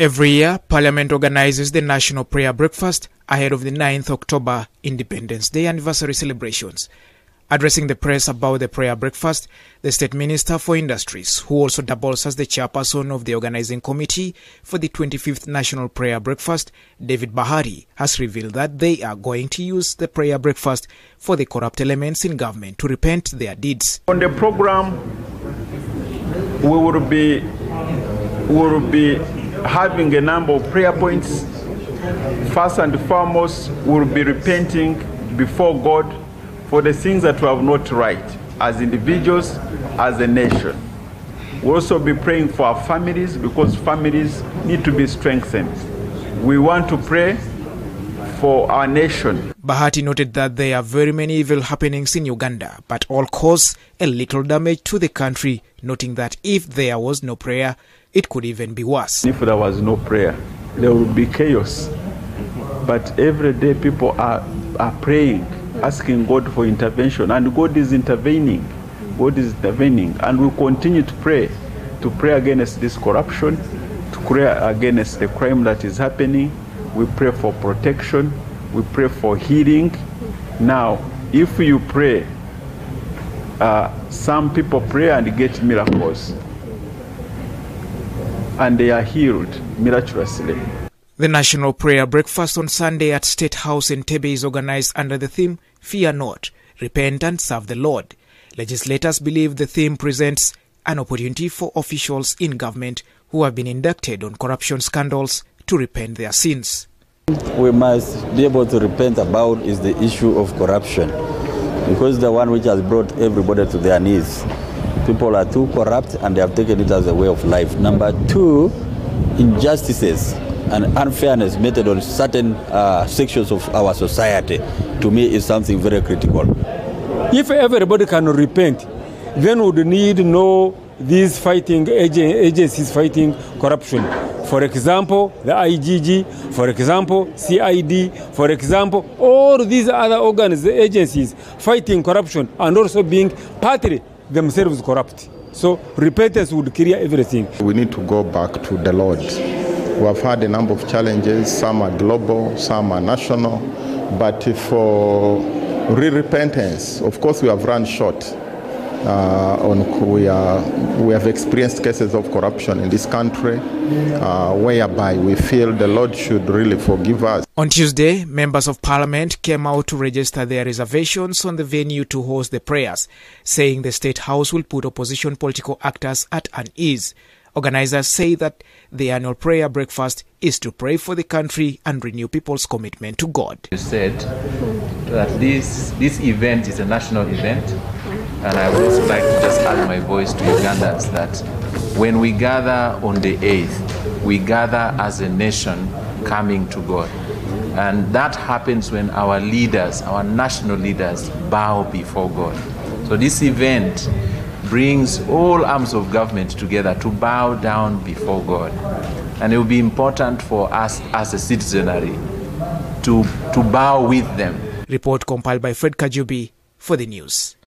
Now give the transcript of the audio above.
Every year, Parliament organizes the National Prayer Breakfast ahead of the 9th October Independence Day anniversary celebrations. Addressing the press about the prayer breakfast, the State Minister for Industries, who also doubles as the chairperson of the organizing committee for the 25th National Prayer Breakfast, David Bahati, has revealed that they are going to use the prayer breakfast for the corrupt elements in government to repent their deeds. On the program, we will be having a number of prayer points. First and foremost, we will be repenting before God for the things that we have not right as individuals, as a nation. We'll also be praying for our families because families need to be strengthened. We want to pray for our nation. Bahati noted that there are very many evil happenings in Uganda, but all cause a little damage to the country, noting that if there was no prayer, it could even be worse. If there was no prayer, there would be chaos. But every day people are praying, asking God for intervention, and God is intervening. God is intervening, and we continue to pray against this corruption, to pray against the crime that is happening. We pray for protection, we pray for healing. Now, if you pray, some people pray and get miracles, and they are healed miraculously. The National Prayer Breakfast on Sunday at State House in Tebe is organized under the theme, Fear Not, Repent and Serve the Lord. Legislators believe the theme presents an opportunity for officials in government who have been indicted on corruption scandals to repent their sins. We must be able to repent about is the issue of corruption, because the one which has brought everybody to their knees. People are too corrupt and they have taken it as a way of life. Number two, injustices and unfairness meted on certain sections of our society, to me, is something very critical. If everybody can repent, then we would need to know these fighting agencies fighting corruption. For example, the IGG, for example, CID, for example, all these other agencies fighting corruption and also being partly themselves corrupt. So repentance would clear everything. We need to go back to the Lord. We have had a number of challenges. Some are global, some are national. But for real repentance, of course, we have run short. We have experienced cases of corruption in this country, whereby we feel the Lord should really forgive us. On Tuesday, members of Parliament came out to register their reservations on the venue to host the prayers, saying the State House will put opposition political actors at unease. Organizers say that the annual prayer breakfast is to pray for the country and renew people's commitment to God. You said that this event is a national event, and I would also like to just add my voice to Ugandans that when we gather on the 8th, we gather as a nation coming to God. And that happens when our leaders, our national leaders, bow before God. So this event brings all arms of government together to bow down before God. And it will be important for us as a citizenry to bow with them. Report compiled by Fred Kajubi for the news.